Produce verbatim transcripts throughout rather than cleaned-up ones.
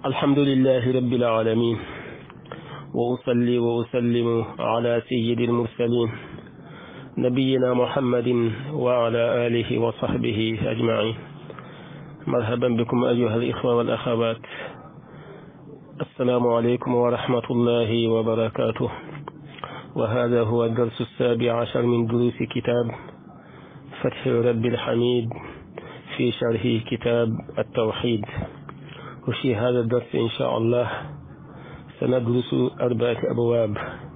الحمد لله رب العالمين، وأصلي وأسلم على سيد المرسلين نبينا محمد وعلى آله وصحبه أجمعين. مرحبا بكم أيها الإخوة والأخوات، السلام عليكم ورحمة الله وبركاته. وهذا هو الدرس السابع عشر من دروس كتاب فتح رب الحميد في شرح كتاب التوحيد. وفي هذا الدرس إن شاء الله سندرس أربعة أبواب.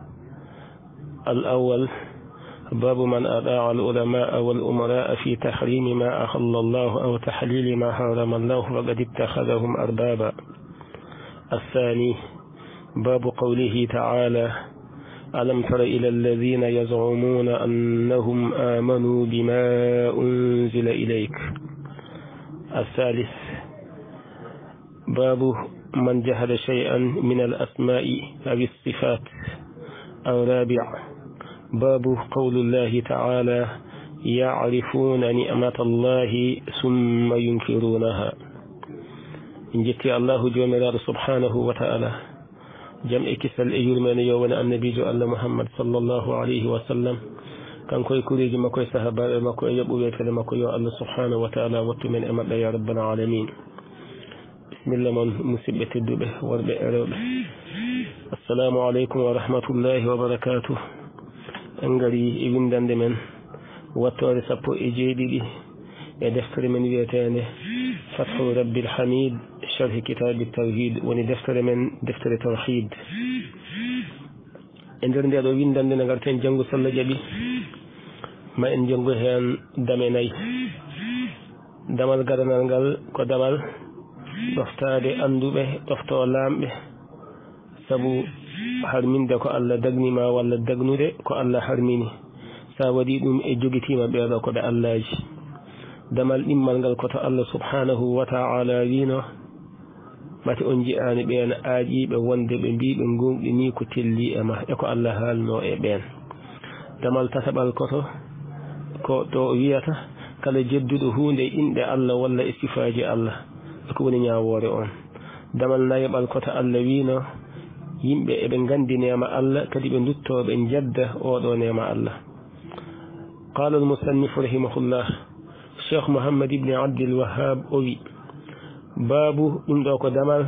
الأول باب من أطاع العلماء والأمراء في تحريم ما أحل الله أو تحليل ما حرم الله فقد اتخذهم أربابا. الثاني باب قوله تعالى: ألم تر إلى الذين يزعمون أنهم آمنوا بما أنزل إليك. الثالث باب من جهل شيئا من الأسماء أو الصفات. الرابع باب قول الله تعالى: يعرفون نعمة الله ثم ينكرونها. إن جئت الله جل سبحانه وتعالى جمع كسل إيرمان يوم النبي جو محمد صلى الله عليه وسلم كان كوي كوريج ما كوي صحابة ما كوي يبو بيت ما كوي الله سبحانه وتعالى وتمن أمد يا رب العالمين. بسم الله من مسبة الدبه وربع. السلام عليكم ورحمة الله وبركاته. أنجري ابن دندمن وتواري سبو إجيدي يدفتر من بيتانه فتح رب الحميد شرح كتاب التوحيد وندفتر من دفتر التوحيد. إندر ندي أدو ابن دندن غرتين جنگو صلى جبي ما إن جنگو هيان دميناي دمال غرنانغال كو دمال toftade anduɓe tofto lamɓe sabu harminde ko Allah dagnima walla dagnude ko Allah harmini. sa waɗi ɗum e jogitima ɓeeɗo koɓe Allahji. damal ɗimmal ngal koto Allah subhanahu wa ta'ala wino mate on ji'ani ɓen aaƴiɓe wonde ɓe mbiɓe gonɗi ni ko telli e ma e ko Allah haalno e ɓen. damal tataɓal koto ko to wiyata kala jedduɗo hunde inɗe Allah walla e sifaji Allah ko woni ñawoore on. damal nayaɓal koto Allah wino yimɓe eɓe gandi nema Allah kadi ɓe duttoɓe jadda oɗo nema Allah. qala al-musannif rahimahullah cheikh Muhammad ibn Abdul Wahhab o wi: babu ɗum ɗo ko damal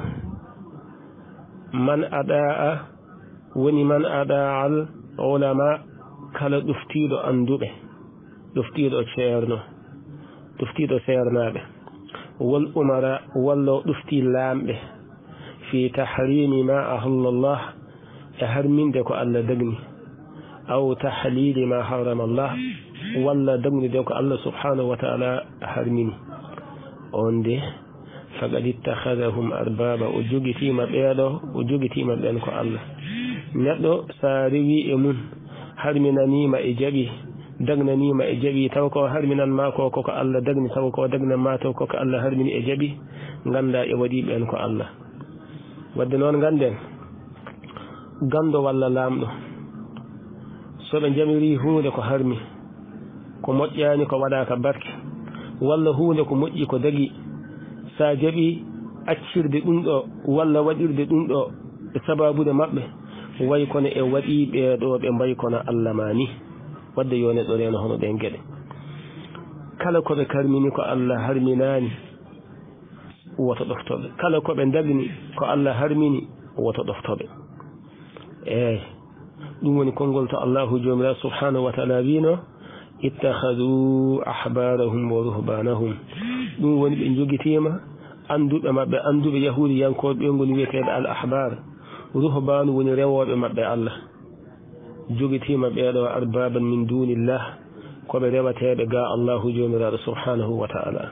man adaa woni man adaa al ulama kala ɗoftiɗo anduɓe ɗoftiɗo ceerno ɗoftiɗo ceernaɓe wal umara walla ɗufti laamɓe fi tahrimi ma ahalla Allah e harminde ko Allah dagni aw tahlili ma harama Allah walla dagnude ko Allah subhanahu wa ta'ala harmini. on de faqad ittakhadahum arbaba o jogitima ɓeeɗo o jogitima ɓen ko Allah. neɗɗo sa rewi e mum harminanima e jaɓi dagnanima e jaɓi taw ko harminan ma ko koko Allah dagni taw ko dagnan ma taw koko Allah harmini e jaɓi ganda e waɗi ɓen ko Allah. wadde noon ganden gando walla lamɗo soɓe jamiri hunde ko harmi ko moƴƴani ko waɗaka barke walla hunde ko moƴƴi ko dagi sa jaɓi accirde ɗum ɗo walla waɗirde ɗum ɗo e sababude mabɓe way kono e waɗi ɓeɗo ɓe mbay kono Allah mani. wadde yo neɗɗo reno hono ɗen gueɗe kala koɓe karmini ko Allah harminani woto ɗoftoɓe, kala koɓe dagni ko Allah harmini woto ɗoftoɓe. eyi ɗum woni konngol to Allahu jomiraɗo subhanahu wa ta'ala wino: ittakhadhu ahbarahum wa ruhbanahum. ɗum woni ɓe jogitima anduɓe mabɓe anduɓe yahudi yankoɓe ɓe ngoni wiyeteɓe al ahbar. ruhbanu woni rewoɓe mabɓe Allah jogitima ɓeeɗo arbaban min dunillah koɓe rewateɓe ga Allahu jomiraɗo subhanahu wa ta'ala.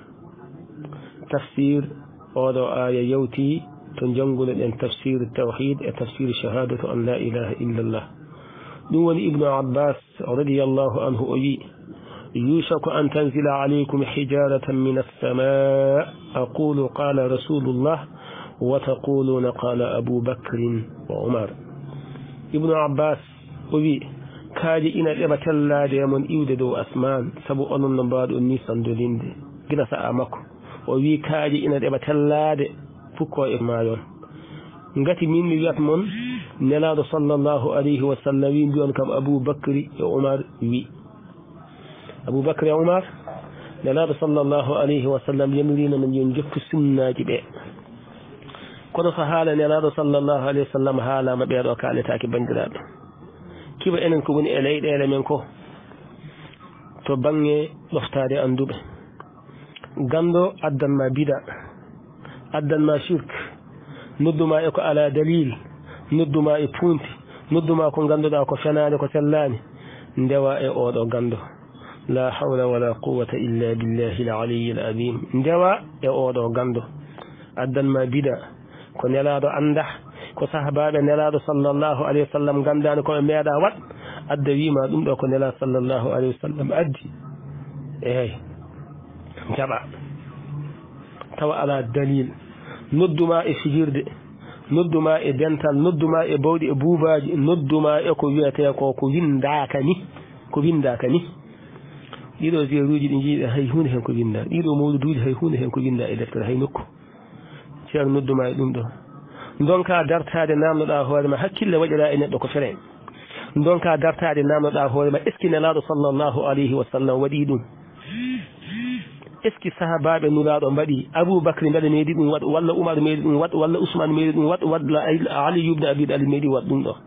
tafsir oɗo aya yawti to janguno ɗen tafsir tawhid e tafsir shahadatu an la ilaha illallah. ɗum woni ibnu abbas radiyallahu anhu o wi: yushaku an tanzila alaykum hijaratan min as-samaa aqulu qala rasulullah wa taquluna qala abu bakrin wa umar. ibnu abbas o wi: kaaje ina ɗeɓa tellade e mon iwde dow asman sabu onon no mbaɗon ni sandolinde gila sa'a makko. o wi kaaje ina ɗeɓa tellade fukko e mayon ngati min mi wiyat mon nelaɗo sallllahu alayhi wa sallam wi mbiyon kam aboubacry e oumar wi aboubacry e oumar nelaɗo sallllahu alayhi wa sallam yamirino men yon jokku sunnaji ɓe kono so haala nelaɗo sallllahu alayhi wa sallam haalama ɓeeɗo kaletake bandiraɓe kiba enen ko woni e leyɗele men ko to bange ɗoftade anduɓe gando addanma bida addanma shirk nodduma e ko ala dalil nodduma e punti nodduma ko ganduɗa ko fenade ko sellani ndewa e oɗo gando la hawla wala quwwata illa billahi al-aliyyil azim ndewa e oɗo gando addanma bida ko nelaɗo anda ko sahabaɓe nelaɗo sallllahu alayhi wa sallam gandani koɓe meeɗa wat adda wima ɗum ɗo ko nela sallllahu alayhi wa sallam addi eyyi jaɓa tawa ala dalil nodduma e fijirde nodduma e dental nodduma e bawɗi e buubaji nodduma e ko wiyete ko ko windaka ni ko windaka ni ɗiɗo zeruji ɗi jiiɗe hay hunde hen ko winda ɗiɗo mawluduji hay hunde hen ko winda e deftere hay nokku ceer nodduma e ɗum ɗo donka dartade namdoɗa hoorema hakkille waɗira e neɗɗo ko fere donka dartade namdoɗa hoorema est ce que nelaɗo sallllahu alayhi wa sallam waɗi ɗum est ce que sahabaɓe nulaɗo mbaɗi aboubacry mbeɗa meeɗi ɗum waɗ walla oumar meeɗi ɗum waɗ walla ousmane meeɗi ɗum waɗ walla ali ibne abi talib meeɗi waɗ ɗum ɗo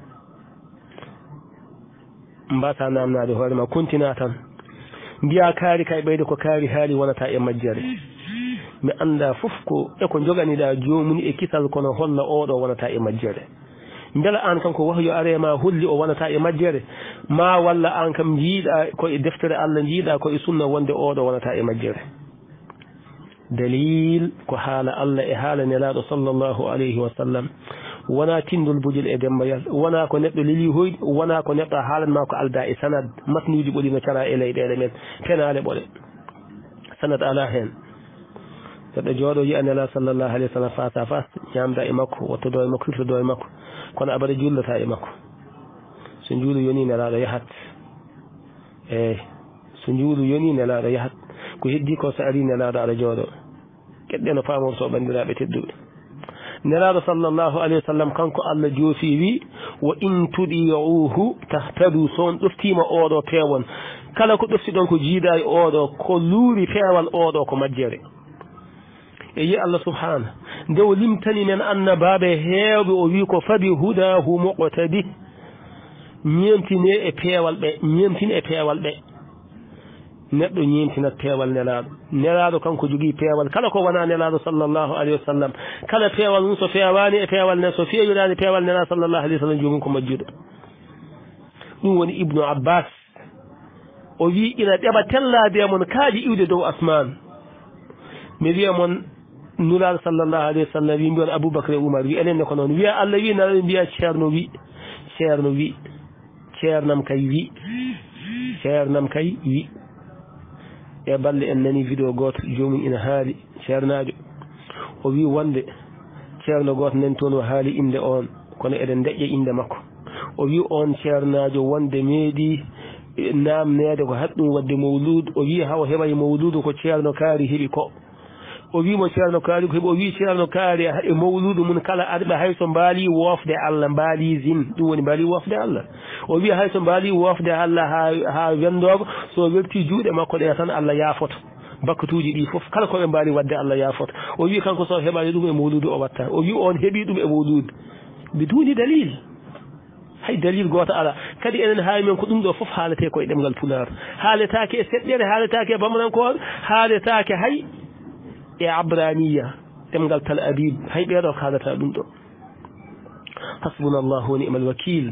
mbasa namnade hoorema continua tan mbiya kaari kay ɓeyde ko kaari haali wonata e majjere mi anda fof ko eko joganiɗa jomuni e kisal kono holla oɗo wonata e majjere beela an kam ko wahyo arema holli o wonata e majjere ma walla an kam jiiɗa koye deftere Allah jiiɗa koye sunna wonde oɗo wonata e majjere dalil ko haala Allah e haala nelaɗo sallllahu alayhi wa sallam wona tindol bujel e dembayal wona ko neɗɗo leli hoyde wona ko neɗɗo haalanma ko alda e sanad matnuji ɓoli no cara e leyɗele men penale ɓole sanad ala hen neɗɗo jooɗo yiya nela sallllahu alayhi wa sallam face à face ñamda e makko wottodo e makko firtodo e makko kono abada jullata e makko so juulu yoni nelaɗo yahat eyyi so juulu yoni nelaɗo yahat ko heddi ko so ari nelaɗo aɗa jooɗo keɗɗe no famorto bandiraɓe tedduɓe nelaɗo sallllahu alayhi wa sallam kanko Allah joofi wi wa in tuɗi'uhu tahtadu so on ɗoftima oɗo peewon kala ko ɗofti ɗon ko jiiɗa e oɗo ko luuri peewal oɗo ko majjere e yi Allah subhanahu nde o limtani men annabaɓe heewɓe o wi ko fabi hudahu muqtadi ñeemtine e peewal ɓe ñeemtine e peewal ɓe neɗɗo ñeemtinat peewal nelaɗo nelaɗo kanko jogii peewal kala ko wona nelaɗo sallllahu alayhi wa sallam kala peewal mum so fewani e peewal ne so feewirani peewal nelaɗo sallllahu alayhi wa sallam jomum ko majjuɗo ɗum woni ibnu abbas o wi ina ɗeɓa tellade e mon kaaji iwde dow asman mi wiya mon nuraɗo sallllahu alayhi wa sallam wi mbiyon aboubacry e oumar wi enenne ko noon wiya Allah wi nana mbiya ceerno wi ceerno wi ceernam kay wi ceernam kay wi e balle en nani vidéo goto jomum ina haali ceernajo o wi wonde ceerno goto nani toon o haali inde on kono eɗen deƴƴa inde makko o wi on ceernajo wonde meeɗi namnede ko haɗɗum wadde mawludu o wi haw heɓay mawludu ko ceerno kaari heeɓi ko o wimo ceerno kaari ko heeɓi o wi ceerno kaari e mawludu mum kala arɓe hayso mbaali wofde Allah mbaali zin ɗum woni mbaali wofde Allah o wi hayso mbaali wofde Allah ha ha wendogo so werti juuɗe makko ɗe tan Allah yaafoto bakkatuji ɗi foof kala koɓe mbaali wadde Allah yaafoto o wi kanko so heɓani ɗum e mawludu o watta o wi on heeɓi ɗum e mawludu biduni dalil hay dalil goto ala kadi enen haali men ko ɗum ɗo foof haalete koye ɗemgal pular haaletake e seɗɗere haaletake e bamanankore haaletake hay e abraniya ɗemgal tal abib hay ɓeeɗo kaalata ɗum ɗo hasbuna allahu wa ni'mal wakil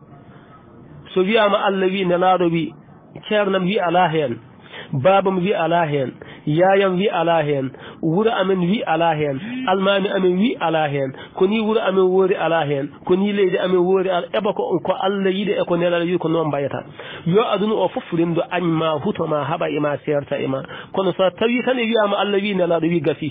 so wiyama Allah wi nelaɗo wi ceernam wi ala hen babam wi ala hen yayam wi ala hen wuro amen wi ala hen almami amen wi ala hen koni wuro amen woori ala hen koni leydi amen woori ala eɓa ko ko Allah yiɗi e ko nelaɗo wi ko noon mbayata yo aduna o foof rendo añma hutoma haɓa ema serta ema kono so tawi tan e wiyama Allah wi nelaɗo wi gafi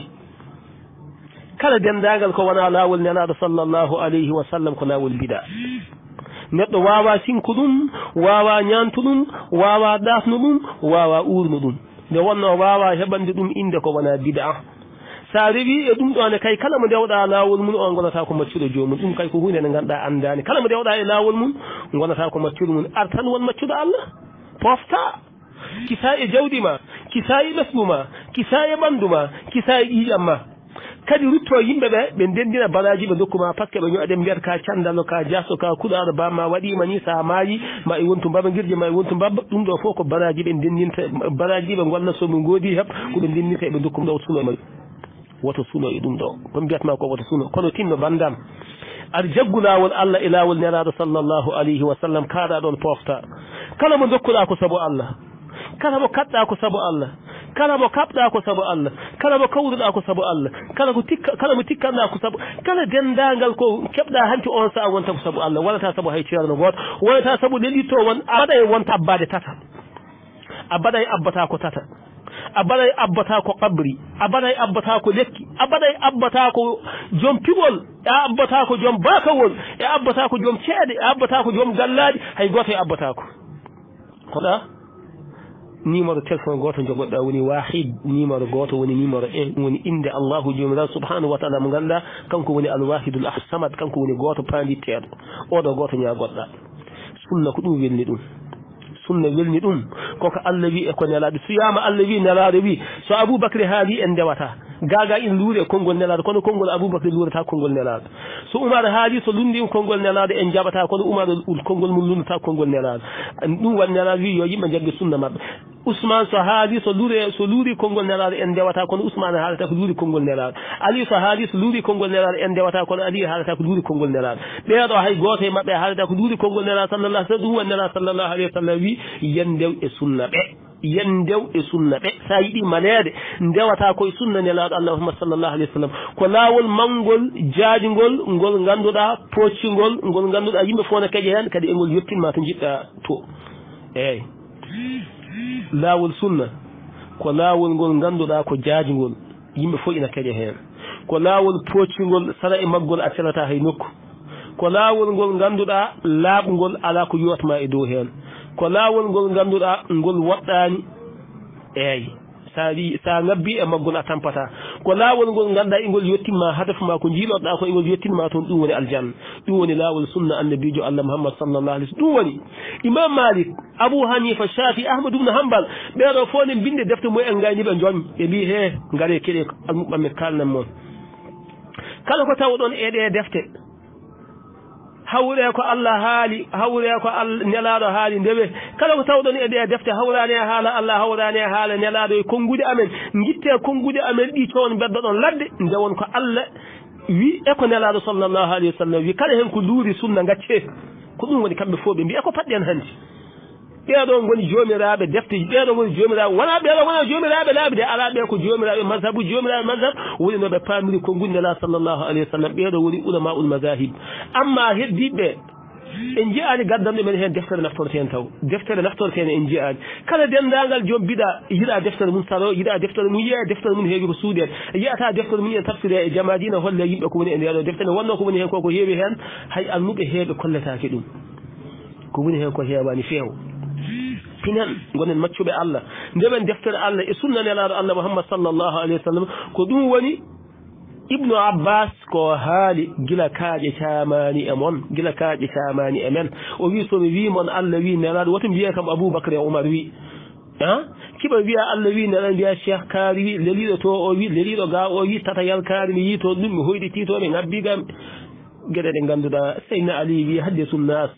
kala dendagal ko wona lawol nelaɗo sallllahu alayhi wa sallam ko lawol mbiɗa neɗɗo wawa sinko ɗum wawa ñantu ɗum wawa ɗafno ɗum wawa urno ɗum nde wonno wawa heɓande ɗum inde ko wona bid'a sa rewi e ɗum ɗone kay kala mo dewɗa lawol mum on gonata ko maccuɗo jomum ɗum kay ko hunde nde ganduɗa andani kala mo dewɗa e lawol mum gonata ko maccuɗo mum ar tan won maccuɗo Allah pofta kisa e jawdi ma kisa e ɓesgu ma kisa e ɓandu ma kisa e ƴiƴam ma kadi rutto yimɓe ɓe ɓe ndendina balaji ɓe dokkuma par ce que ɓe ñoɗen mbiyata ka candalo ka jasso ka kuɗaɗo bamma waɗima ni sa maayi ma e wontu mbaba guirje ma e wontu mbabba ɗum ɗo fof ko balaji ɓe ndendinta balaji ɓe golla somi goodi heeb ko ɓe ndendinta eɓe dokkuma ɗo suno e woto suno e ɗum ɗo komi mbiyatma ko woto suno kono tinno bandam aɗa jaggu lawol Allah e lawol nelaɗo sallllahu alayhi wa sallam kaɗa ɗon pofta kala mo dokkuɗa ko saabu Allah kala mo kaɗɗa ko saabu Allah kala mo kaɓɗa ko saabu Allah kala mo kawruɗa ko saabu Allah kala ko tikka kala mo tikkanɗa ko saabu kala dendagal ko keɓɗa hanti on saha wonta ko saabu Allah wonata saabu hay ceerno goto wonata saabu lelitto won a waɗa e wonta abbade tata a baɗa e abbata ko tata a baɗa e abbata ko qabri a baɗa e abbata ko lekki a baɗa e abbata ko joom piɓol e abbata ko joom bakawol e abbata ko joom ceeɗe e abbata ko joom gallaɗi hay goto e abbata ko koɗa numéro téléphone goto jogoɗɗa woni wahid numéro goto woni numéro un woni inde Allahu jomiraɗo subhanahu wa taala mo ganduɗa kanko woni alwahidul ahsamad kanko woni goto panditteɗo oɗo goto ñagoɗɗa sunna ko ɗum welni ɗum sunna welni ɗum koko Allah wi e ko nelaɗo suyama Allah wi nelaɗo wi so Aboubacry haali en ndewata gaga ina luuri e konngol nelaɗo kono konngol Aboubacry luurata konngol nelaɗo so Oumar haali so lundi konngol nelaɗo en jaɓata kono Oumar konngol mum lundata konngol nelaɗo ɗum waɗi nelaɗo wi yo yimɓe jagge sunna mabɓe Ousmane so haali so luuri so luuri konngol nelaɗo en ndewata kono Ousmane haalata ko luuri konngol nelaɗo Ali so haali so luuri konngol nelaɗo en ndewata kono Ali haalata ko luuri konngol nelaɗo ɓeeɗo hay goto e mabɓe haalata ko luuri konngol nelaɗo sallallah sallam ɗum woni nelaɗo sallallahu alayhi wa sallam wi yen ndew e sunna ɓe yen ndew e sunna ɓe sa yiiɗi manede ndewata koye sunna nelaɗo Allah Muhammad sallallahu alayhi wa sallam ko laawol mangol jaajigol ngol ganduɗa poccigol ngol ganduɗa yimɓe fof ne keeƴe hen kadi engol yettinma to jiɗɗa to eyyi laawol sunna ko laawol ngol ganduɗa ko jaajigol yimɓe fof ina keeƴe hen ko laawol poccigol sara e maggol a selata hay nokku ko laawol ngol ganduɗa laaɓgol ala ko yotma e dow hen ko laawol ngol ganduɗa ngol woɗɗani eyyi sa wi sa ngabbi e maggol a tampata ko laawol ngol ganduɗa e ngol yettinma hadafu ma ko jiiloɗa ko e ngol yettinma toon ɗum woni aljanna ɗum woni laawol sunna annabijo Allah Muhammad sallallahu alaihi wasallam ɗum woni Imam Malik Abou Hanifa Shafi Ahmad ibn Hanbal ɓeɗo fof ne binde defte mumen en gayni ɓe jooñ ɓe mbi he gaare keɗe almuɓamen kalnan moon kala ko tawɗon e ɗe defte hawre ko Allah haali hawre ko Allah nelaɗo haali ndewe kala ko tawɗon e ɗe defte hawrani e haala Allah hawrani e haala nelaɗo e konngude amen guitte konngude amen ɗi toon beddo ɗon ladde ndewon ko Allah wi e ko nelaɗo sallallahu alayhi wa sallam wi kala hen ko luuri sunna gacce ko ɗum woni kamɓe fof ɓe mbi e ko paɗɗen hanti ɓeeɗo goni jomiraɓe defte ɓeeɗo goni jomiraɓe wona ɓeeɗo wona jomiraɓe laabi de ala ɓe ko jomiraɓe mazhabu jomiraɓe mazhab woni noɓe pamiri ko gundela sallllahu alayhi wa sallam ɓeeɗo woni ulama ul mazahib amma heddiɓe en jiyani gaddanɗo men hen deftere naftorten taw deftere naftorten en jiyani kala dendagal joom biɗa yiiɗa deftere mum saro yiiɗa deftere mum yiya deftere mum heewi ko suuɗen yiyata deftere mum en tafsire e jamaji ne holle yimɓe ko woni e ndeɗo deftere wonno ko woni hen koko heewi hen hay annuɓe heeɓe kolletake ɗum ko woni hen ko heewani feew pinen gonen maccuɓe Allah ndemen deftere Allah e sunna nelaɗo Allah Muhammad sallallahu alayhi wa sallam ko ɗum woni Ibnu Abbas ko haali gila kaaƴe camani e mon gila kaaƴe camani e men o wi somi wi mon Allah wi nelaɗo woto mbiye kam Aboubacry e Oumar wi a kiɓa wiya Allah wi nelaɗo mbiya Cheikh Kaari wi leliɗo to o wi leliɗo ga o wi tata yal kaari mi yi to ɗum mi hoyɗiti to mi ngabbigam gueɗe ɗe ganduɗa Seydina Ali wi hadde sunnas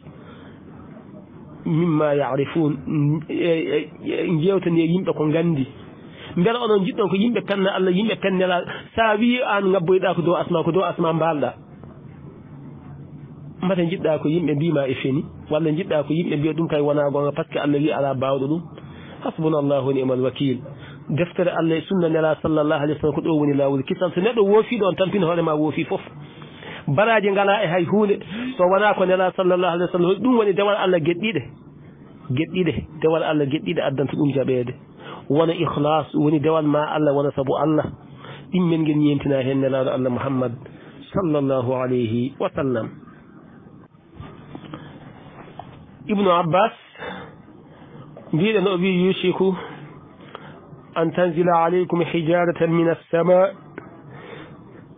mimma yarifun jewtani yimɓe ko gandi beela onon jiɗɗon ko yimɓe penna Allah yimɓe pennela sa wi an ngabboyɗa ko dow asma ko dow asma mbalɗa mbata jiɗɗa ko yimɓe mbima e feni walla jiɗɗa ko yimɓe mbiya ɗum kay wona gonga par ce que Allah wi ala bawɗo ɗum hasbunallahu wa ni'mal wakil deftere Allah e sunna nela sallallahu alayhi wa sallam ko ɗo woni lawol kisal so neɗɗo woofi ɗon tampina hoorema woofi foof baraji ngala e hay hunde so wona ko nela sallallahu alayhi wa sallam ɗum woni dewal Allah geɗɗiɗe geɗɗiɗe dewal Allah geɗɗiɗe addanta ɗum jaɓede wona ikhlas woni dewal ma Allah wona sabu Allah ɗimmen ngel ñentina hen nelaɗo Allah Muhammad sallallahu alayhi wa sallam Ibnu Abbas mbiɗe no wi yushiku an tanzila alaykum hijaratan min as-sama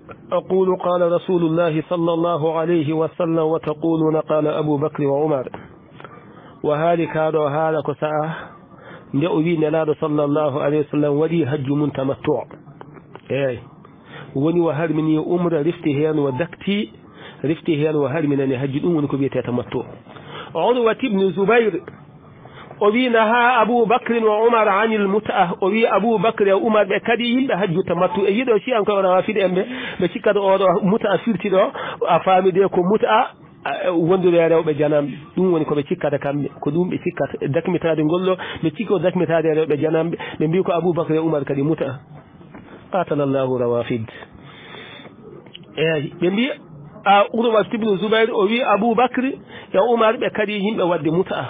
أقول قال رسول الله صلى الله عليه وسلم وتقولون قال أبو بكر وعمر وهالك هذا هالك ساعة يؤذي نلاد صلى الله عليه وسلم ولي هج من تمتع أي وني وهل من أمر رفتهان ودكتي رفتهان وهل من أن يهجدون ونكبيت يتمتع عروة بن زبير أبي نهى أبو بكر وعمر عن المتعة أبي أبو بكر وعمر بكديهم بهج تمتع يدو شيء أنك روافد أمه بشكل متعة فيرتدو أفهم ديكم متعة wondude rewɓe janamɓe ɗum woni koɓe cikkata kamɓe ko ɗum ɓe cikkata dakmitade ngollo ɓe cikko dakmitade rewɓe janamɓe ɓe mbi ko aboubacry e oumar kadi muta qatala llahu rawafid eyi ɓe mbi a urwa ibnu zoubair o wi aboubacry e oumar ɓe kadi yimɓe wadde muta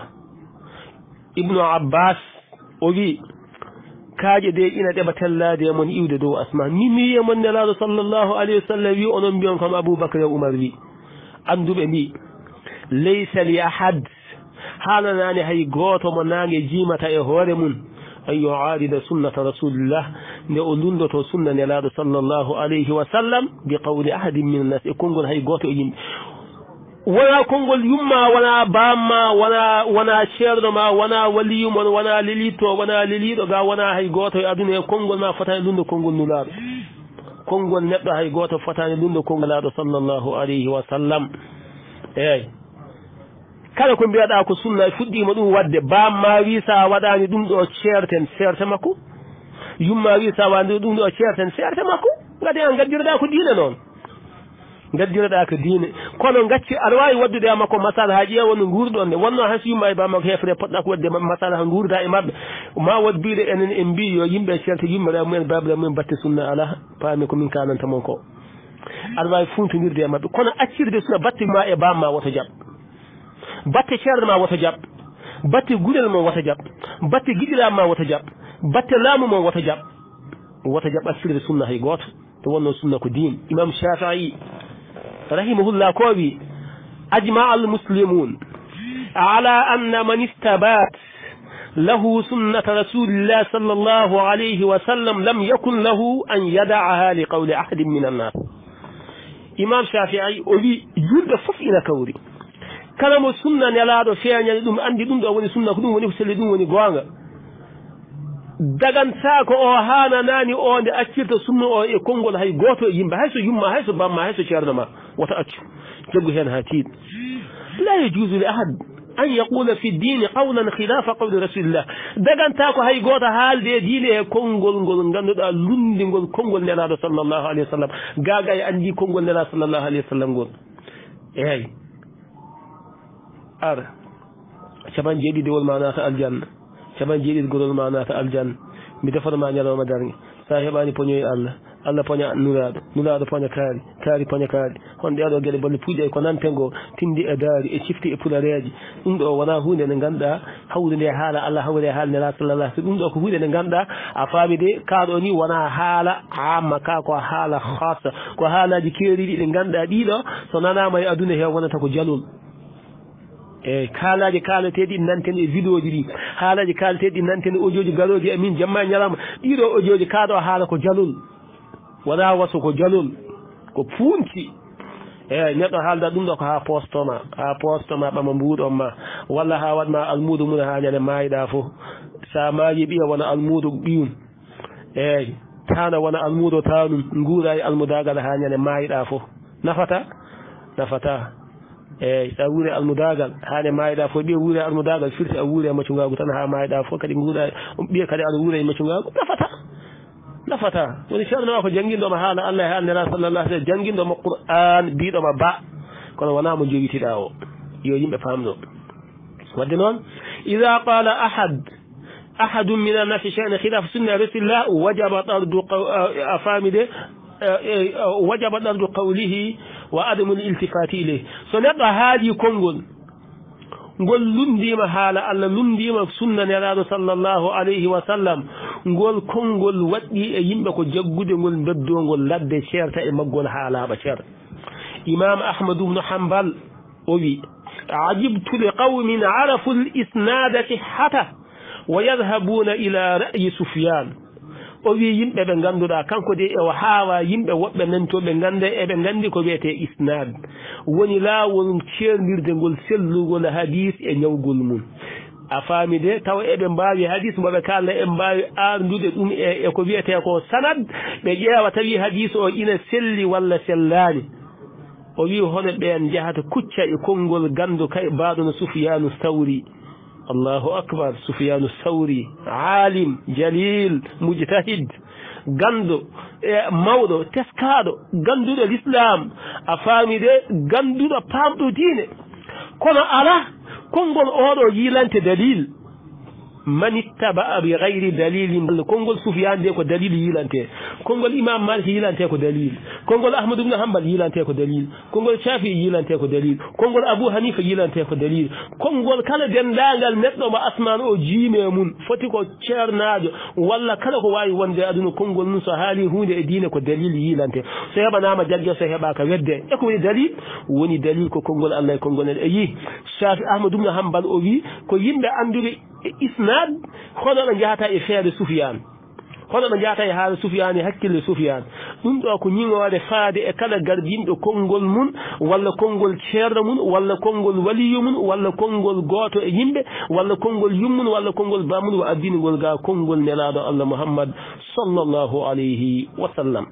ibnu abbas o wi kaaje de ina ɗeɓa tellade e mon iwde dow asma mimi e mon nelaɗo sallllahu alayhi wa sallam wi onon mbiyon kam aboubacry e oumar wi anduɓe mbi laysa li ahad haalanani hay gooto mo naange jimata e hoore mum an yuarida sunnata rasulillah nde o lundoto sunna nelaɗo sallllahu alayhi wa sallam bi qawli ahadin min nas e konngol hay gooto e yimɓe wona konngol yumma wona bamma wona wona ceerno ma wona waliyu mon wona lelitto wona leliɗo ga wona hay gooto e aduna e konngol ma fotani lundo konngol nulaɗo konngol neɗɗo hay gooto fotani lundo konngol laaɗo sallllahu alayhi wa sallam eyyi kala ko mbiyaɗa ko sunna fuɗɗima ɗum wadde bamma wi sa waɗani ɗum ɗo ceerten ceerte makko yumma wi sa waɗani ɗum ɗo ceerten ceerte makko gadi an gaddireɗa ko diine noon gaddireɗa ko diine kono gacci aɗa wawi waddude e makko masala ha ƴeewa no guurɗon nde wonno han so yumma e bammakko hefre poɗɗa ko wadde masala ha guurda e mabɓe ma wad mbiɗe enen en mbi yo yimɓe ceerta yummere mumen babirae mumen batte sunna ala paami komin kananta mon ko aɗa wawi funtodirde e mabɓe kono accirde sunna batte ma e bamma woto jaɓ batte ceerno ma woto jaɓ batte gurel mon woto jaɓ batte giɗiram ma woto jaɓ batte laamu mon woto jaɓ woto jaɓ accirde sunna hay goto to wonno sunna ko din imam Shafi'i rahimahullah ko wi ajma al muslimun ala anna man istabat lahu sunnata rasulillah sallallahu alayhi wa sallam lam yakun lahu an yada'aha li qawli ahadin min an-nas imam Shafi'i o wi julde fof ina kawri kala mo sunna nelaɗo feeñani ɗum andi ɗum ɗo woni sunna ko ɗum woni ko selli ɗum woni goonga dagantako o hananani o nde accirta sunna o e konngol hay goto e yimɓe hayso yumma hayso bamma hayso ceerno ma woto accu joggu hen ha tiiɗ la yajuzu li ahad an yaqula fi ddini qawlan khilafa qawli rasulillah dagantako hay goto haalde e diine e konngol ngol ganduɗa lundingol konngol nelaɗo sallllahu alayhi wa sallam gaga e andi konngol nelaɗo sallllahu alayhi wa sallam ngol eyyi ara capan jeeɗiɗewol ma naata aljanna capan jeeɗiɗgolol ma naata aljanna mi defanma ñalawma darge sa heɓani poñoye Allah Allah poña nuraɗo nuraɗo poña kaari kaari poña kaari hon ɗeɗo gueɗe bolle puuƴe ko nantengo tindi e daari e cifti e pulareji ɗum ɗo wona hunde nde ganduɗa hawrude nde haala Allah hawrude e haala nela sallallah so ɗum ɗo ko hunde nde ganduɗa a faami de kaɗo ni wona haala amma ka ko haala hassa ko haalaji keeriɗi ɗi ganduɗa ɗiɗo so nanama e aduna he wonata ko jalol e kaalaji kaalateɗi nanten e vidéo ji ɗi haalaji kaalateɗi nanten e audio ji garoji amin jamma ñalama ɗiɗo audio ji kaɗo haala ko jalol wona waso ko jalol ko funti eyyi neɗɗo haalda ɗum ɗo ko ha postoma ha postoma ɓama mbuɗon ma walla ha waɗma almudo mum ha ñande mayiɗa foof sa maayi ɓiya wona almudo ɓiyum eyyi tana wona almudo tanum guura e almudagal ha ñande mayiɗa foof nafata nafata eyyi sa wuuri almudagal hane mayiɗa fof ɓiya wuuri almudagal firti a wuuri e maccugagu tan ha mayiɗa fof kadi guuɗa ɓiya kadi aɗa wuuri e maccugagu nafata nafata woni ceerno ko jangguinɗoma haala Allah e haala nela sallallah sallam jangguinɗoma Qur'an mbiɗoma ba kono wona mo jowitiɗa o yo yimɓe famɗo wadde noon ida qala ahad ahadun min annasi shay'an khilafa sunna rasulillah wajaba tardu a famide wajaba tardu qawlihi wa adamu iltifati ilayhi so neɗɗo haali konngol ngol lundima haala Allah lundima sunna nelaɗo sallllahu alayhi wa sallam ngol konngol waɗɗi e yimɓe ko jaggude ngol beddongol ladde ceerta e maggol haalaɓa ceerta imam ahmadu bnu hambal o wi ajibtu li qawmin arafu l isnada sihhata wa yadhabuna ila ra'yi sufyan o wi yimɓe ɓe ngannduɗaa kanko de e haawa yimɓe woɓɓe nantoɓe ngannda eɓe nganndi ko wiyetee isnad woni laawol ceernirde ngol sellugol hadis e ñawgol mum a faami de taw eɓe mbaawi hadis mboɓe kaalna eɓe mbaawi aarndude ɗum e e ko wiyetee ko sanad ɓe ƴeewa tawi hadis o ina selli walla sellaani o wi hono ɓeen njahata kucca e konngol ganndu kay mbaaɗo no Sufyanu Sawri allahu akbar Sufyanu Sawri alim jalil mujtahid ganndo e mawɗo teskaaɗo gannduɗo l'islam a faami de gannduɗo paamɗo diine kono ala konngol oɗo yilante dalil man ittaba bi gayri dalilin konngol Sufyan de ko dalil yilante konngol imam Malik yilante ko dalil konngol Ahmad ibn Hanbal yilante ko dalil konngol Shafi'i yilante ko dalil konngol Abu Hanifa yilante ko dalil konngol kala dendagal neɗɗo mo asman o jiime mun foti ko ceernaajo walla kala ko wawi wonde aduna konngol mum so haali hunde e diine ko dalil yilante so heɓanama jagge so heɓaka wedde e ko woni dalil woni dalil ko konngol Allah e konngol en e yi Shafi Ahmad ibn Hanbal o wi ko yimɓe anduɓe isnad hono ɗo jahata e feere Sufyan hono ɗo jahata e haala Sufyan e hakkille Sufyan ɗum ɗo ko ñiŋoode faade e kala gardinɗo konngol mun walla konngol ceerno mun walla konngol waliyu mun walla konngol gooto e yimɓe walla konngol yummun walla konngol bamun wa addinigol ga konngol nelaaɗo Allah Muhammad sallallahu alayhi wa sallam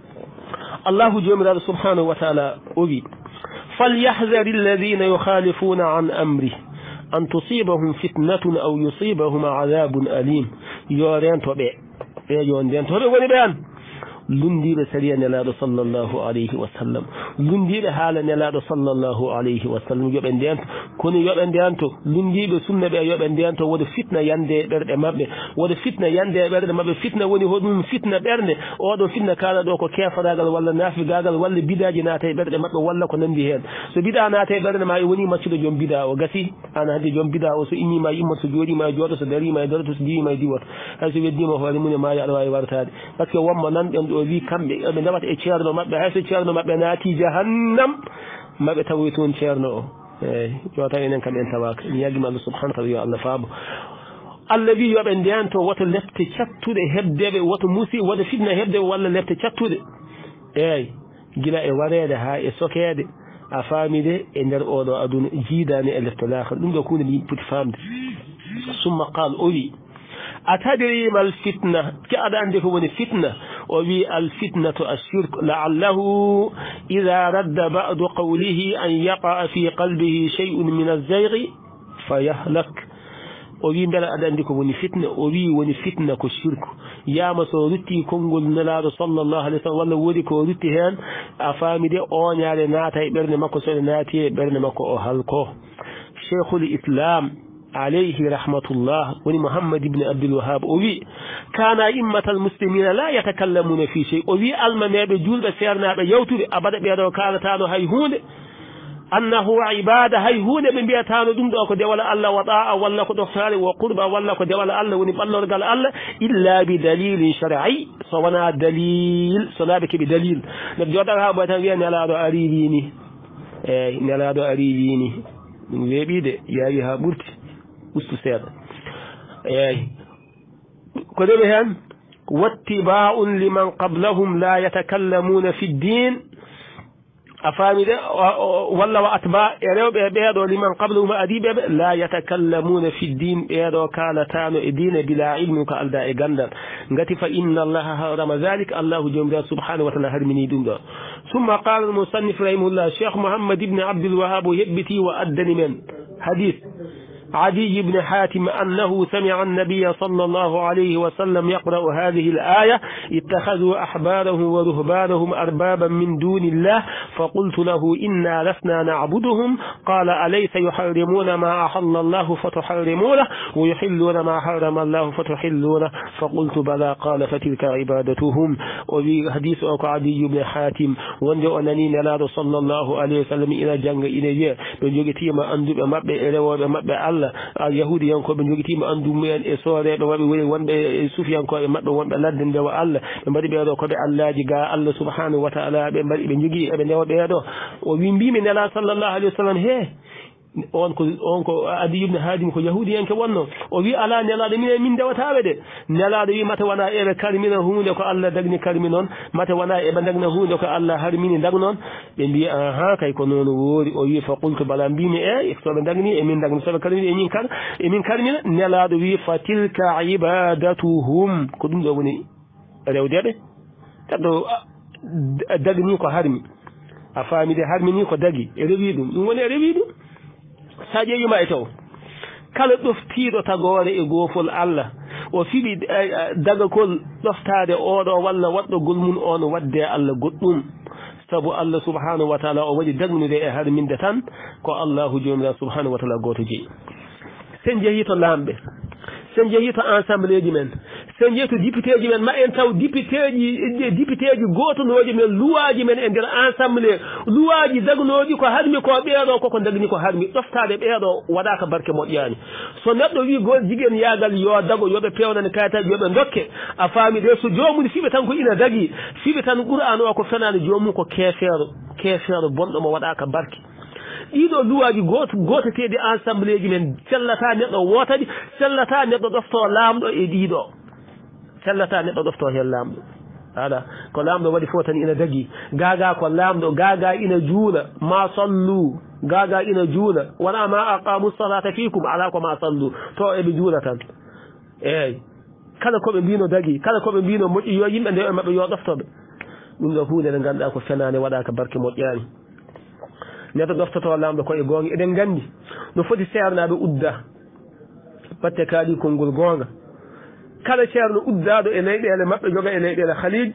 Allahu jomiraɗo subhanahu wa taala o wi falyahdari alladina yukhalifuna an amri an tusibahum fitnatun aw yusibahum adabun alim yo rentoɓe ɓe yo ndentoɓe woni ɓen lundiɓe sariya nelaɗo sallllahu alayhi wa sallam lundiɓe haala nelaɗo sallllahu alayhi wa sallam yoɓe ndento kono yoɓe ndento lundiɓe sunna ɓe yoɓe ndento woda fitna yande e ɓerɗe mabɓe woda fitna yande e ɓerɗe mabɓe fitna woni hoɗum fitna ɓerde oɗo fitna kala ɗo ko kefaragal walla naafigagal walla bidaji naata e ɓerɗe mabɓe walla ko nandi hen so bida naata e ɓerɗe ma e woni maccuɗo joom bida o gasi ana hande joom bida o so innima immoto so jooɗima e jooɗo so darima e doroto so diwima e diwoto hay so weddima hoore mum e ma aɗa wawi wartade par ce que wonmo nanɗen ɗo wi kamɓe eɓe ndewata e ceerno maɓɓe hay so ceerno maɓɓe naati jahannam maɓe tawoy toon ceerno o eyyi yo taw enen kam en tawaka mi yaggima Allah subhanahu wa taala yo Allah faabo Allah wi yoɓe ndento woto lefte cattuɗe hebdeɓe woto muusi woto fitna hebdeɓe walla lefte cattuɗe eyyi gila e wareede ha e sokeede a faami de e nder oɗo aduna jiidani e lefte lahara ɗum ɗo kunde yimɓe poti famde summa qal o wi atadrima alfitna ke aɗa andi ko woni fitna o wi alfitnatu ashirk laallahu ida radda badu qawlihi an yaqaa fi qalbihi shey'un min alzaygi fayahlak o wi beele aɗa andi ko woni fitna o wi woni fitna ko shirku yama so rutti konngol nelaɗo sallllahu alih w sallam walla woodi ko rutti hen a faami de oñaade naata e ɓernde makko so ɗe naati e ɓernde makko o halko cheikhul islam عليه رحمة الله وني محمد بن عبد الوهاب أوي كان أئمة المسلمين لا يتكلمون في شيء أوي المنابع بجول بسيرنا بيوتو أبدا بيدو كان تانو هيهون أنه عبادة هيهون من بيتانو دم دوكو دي ولا الله وطاعة ولا كو دخسالي وقربة ولا كو دي ولا الله وني بالله رجال الله إلا بدليل شرعي صونا دليل صنابك بدليل نبجو دارها بيتان نلادو أريبيني نلادو أريبيني من ويبيد يايها برتي ustu seeɗa eyi ko ɗeɓe hen wattiba'un liman qablahum la yatakallamuna fi ddin a faami de walla wa atba e rewɓe ɓeeɗo liman qablahum adiɓeɓe la yatakallamuna fi ddin ɓeeɗo kalatano e diine bila ilmin ko alda e gandal ngati fa inna allaha harama dhalik allahu jomiraɗo subhanahu wa taala harmini ɗum ɗo summa qala almusannif rahimahullah cheikh mouhammad ibne abdulwahab o heɓɓiti wa addani men hadith عدي بن حاتم أنه سمع النبي صلى الله عليه وسلم يقرأ هذه الآية اتخذوا أحبارهم ورهبانهم أربابا من دون الله فقلت له إنا لسنا نعبدهم قال أليس يحرمون ما أحل الله فتحرمونه ويحلون ما حرم الله فتحلونه فقلت بلى قال فتلك عبادتهم وفي حديث عدي بن حاتم وندو أنني نلاد صلى الله عليه وسلم إلى جنگ إلى بنجوغتي ما أندب مبئ إلى مبئ yahudi yankoɓe jogitima andu mumen e sooreɓe waɓe woni wonɓe e sufiyankoɓe mabɓe wonɓe ladde ndewa Allah ɓe mbaɗi ɓeeɗo koɓe allaji ga Allah subhanahu wa taala ɓe mbaɗi ɓe jogui eɓe ndewa ɓeeɗo o wi mbimi nela sallllahu alayhi wa sallam he on ko on ko Adi ibn Hadim ko yahudi en ke wonno o wi ala nelaɗo minen min dewataɓe de nelaɗo wi mata wona eɓe karmina hunde ko Allah dagni karmi noon mata wona eɓe dagna hunde ko Allah harmini dag noon ɓe mbi aha kay ko noon woori o wi fa qultu bala mbimi e soɓe dagni emin dagni soɓe karmini emin kar emin karmina nelaɗo wi fa tilka ibadatuhum ko ɗum ɗo woni rewdeɓe taɗɗo dagni ko harmi a faamide harmini ko dagi e rewi ɗum ɗum woni e rewi ɗum sa ƴeewima e taw kala ɗoftiiɗo tagore e goofol Allah o fiɓi dagakol ɗoftade oɗo walla waɗɗogol mum on wadde Allah goɗɗum sabu Allah subhanahu wa taala o waɗi dagnude e harminde tan ko Allahu jomiraɗo subhanahu wa taala goto jeeyi sen jeehi to lamɓe sen jeehi to ensemble ji men sen jeehi to député ji men ma en taw député ji député ji gotonoji men luwaji men e nder ensemble luwaji dagnoji ko harmi ko ɓeeɗo koko dagni ko harmi ɗoftade ɓeeɗo waɗaka barke moƴƴani so neɗɗo wi gol jiguen yagal yo dago yoɓe pewnane kayitaji yoɓe dokke a faami de so jomum fiɓe tan ko ina dagui fiɓe tan qur'an o ko fenade jomum ko keefeero keefeero bonɗo mo waɗaka barke ɗiɗo luwaji goto goteteɗi ensemble ji men sellata neɗɗo wotaɗi sellata neɗɗo ɗofto lamɗo e ɗiɗo sellata neɗɗo ɗofto hen lamɗo ala ko lamɗo waɗi fof tan ina dagui gaga ko lamɗo gaga ina juula ma sallu gaga ina juula wona ma aqamu salata fikum ala ko ma sallu to eɓe juula tan eyyi kala koɓe mbino dagui kala koɓe mbino moƴƴi yo yimɓe nde e mabɓe yo ɗoftoɓe ɗum ɗo hunde nde ganduɗa ko fenade waɗaka barke moƴƴani neɗɗo ɗoftoto lamɗo koye gonga eɗen gandi no foti sernaɓe udda batte kaaɗi konngol gonga kala ceerno uddaɗo e leyɗele mabɓe joga e leyɗele haliji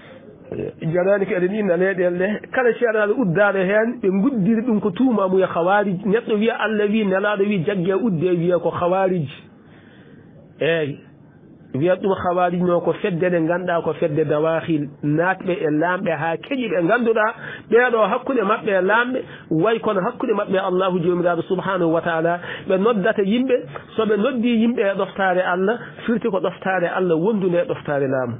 janani ko eɗen inna leyɗele ɗe kala ceernaɗo uddaɗo hen ɓe guddiri ɗum ko tuuma muya hawariji neɗɗo wiya Allah wi nelaɗo wi jaggue udde wiya ko hawariji eyyi wiyat ɗum hawariji no ko fedde nde ganduɗa ko fedde dawahil natɓe e lamɓe ha keeƴi ɓe ganduɗa ɓeeɗo hakkude mabɓe e lamɓe way kono hakkude mabɓe Allahu jomiraɗo subhanahu wa taala ɓe noddata yimɓe soɓe noddi yimɓe e ɗoftare Allah firti ko ɗoftare Allah wondude e ɗoftare laamu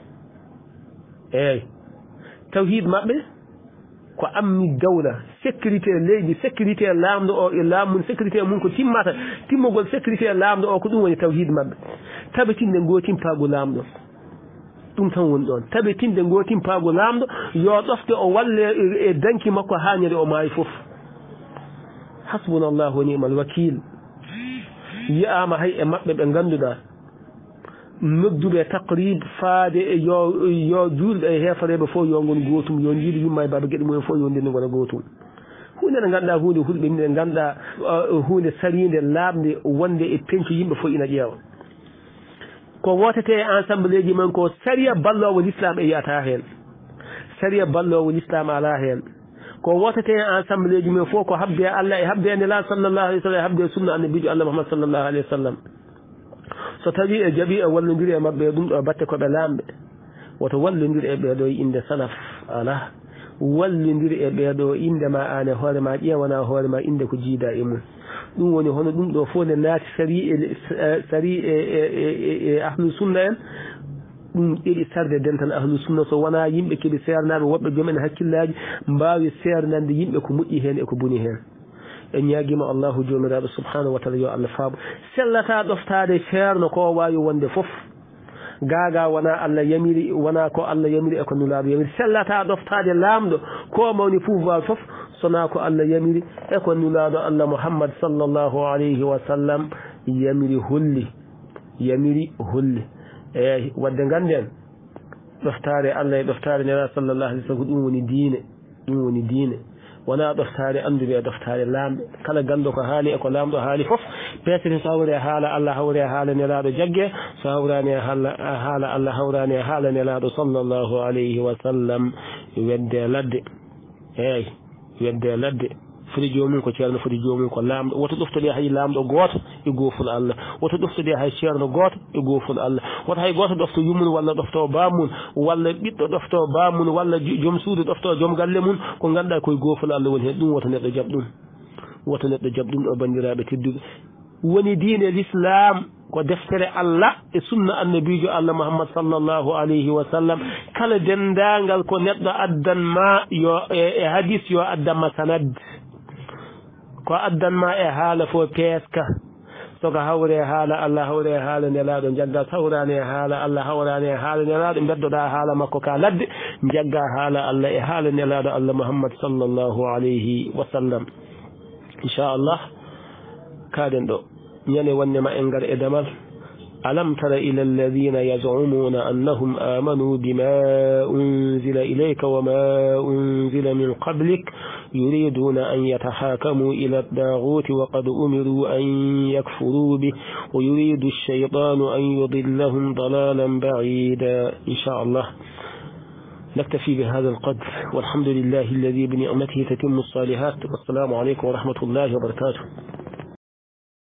eyyi tawhid mabɓe ko amni dawla sécurité leydi sécurité lamɗo o e laamu sécurité mum ko timmata timmogol sécurité lamɗo o ko ɗum woni tawhid mabɓe tabitinde gotimpaago lamɗo ɗum tan woni ɗon tabitinde gotimpaago lamɗo yo ɗofte o walle e danki makko hañede o maayi fof hasbunallahu wa ni'mal wakil yiyama hay e mabɓe ɓe ganduɗa nodduɓe taqrib faade e yo yo julɓe e heefareɓe fof yo gon gotum yo jiiɗi yumma e baba gueɗe mumen fof yo ndende gona gotum hunde nde ganduɗa hunde hulɓe nde ganduɗa hunde saride labde wonde e penco yimɓe fof ina ƴeewa ko wotete ensemble ji men ko saria ballowo l'islam e yiyata hen saria ballowo l'islam ala hen ko wotete ensemble ji men fof ko habde Allah e habde nela sallallahu alayhi wa sallam e habde sunna annabijo Allah Muhammad sallallahu alayhi wa sallam so tawi e jaaɓi e wallodiri e mabɓe ɗum ɗo batte koɓe lamɓe woto wallodiri e ɓeeɗo inde salaf ala wallodiri e ɓeeɗo indema an e hoorema ƴeewana hoorema inde ko jiida e mum ɗum woni hono ɗum ɗo fof nde naati sari e sari e e ahlu sunna en ɗum ɗiɗi sarde dental ahlu sunna so wona yimɓe keeɓi sernaɓe woɓɓe joomen hakkillaji mbawi sernande yimɓe ko moƴƴi hen e ko boni hen en ñaguima Allahu jomiraɗo subhanahu wa taala yo Allah faabo sellata ɗoftade ceerno ko wawi wonde foof gaga wona Allah yamiri wona ko Allah yamiri e ko nulaɗo yamiri sellata ɗoftade lamɗo ko mawni pouvoir foof sona ko Allah yamiri e ko nulaɗo Allah Muhammad sallallahu alayhi wa sallam yamiri holli yamiri holli eyyi wadde ganden ɗoftare Allah e ɗoftare nela sallallahu alayhi wa sallam ko ɗum woni diine ɗum woni diine wona ɗoftare anduɓe e ɗoftare lamɓe kala gando ko haali e ko lamɗo haali foof peesete so hawri e haala Allah hawri e haala nelaɗo jaggue so hawrani e haala Allah hawrani e haala nelaɗo sallallahu alayhi wa sallam wedde ladde eyyi wedde ladde foti jomum ko ceerno foti jomum ko lamɗo woto ɗoftode hay lamɗo goto e gooful Allah woto ɗoftode hay ceerno goto e gooful Allah woto hay goto ɗofto yummum walla ɗofto bamum walla ɓiɗɗo ɗofto bamum walla joom suudu ɗofto joom galle mum ko ganduɗa koye gooful Allah woni hen ɗum woto neɗɗo jaab ɗum woto neɗɗo jaab ɗum ɗo bandiraɓe tedduɓe woni diine l'islam ko deftere Allah e sunna annabijo Allah Muhammad sallallahu alayhi wa sallam kala dendagal ko neɗɗo addan ma yo e hadis yo addanma sanad ko addanma e haala fo peeska soko hawre haala Allah hawre haala nelaɗo jagga hawrani e haala Allah hawrani e haala nelaɗo beddoɗa haala makko ka ladde jagga haala Allah e haala nelaɗo Allah Muhammad sallallahu alayhi wa sallam inchallah kaɗen ɗo ñande wonnema en gar e damal ألم تر إلى الذين يزعمون أنهم آمنوا بما أنزل إليك وما أنزل من قبلك يريدون أن يتحاكموا إلى الطاغوت وقد أمروا أن يكفروا به ويريد الشيطان أن يضلهم ضلالا بعيدا إن شاء الله نكتفي بهذا القدر والحمد لله الذي بنعمته تتم الصالحات والسلام عليكم ورحمة الله وبركاته.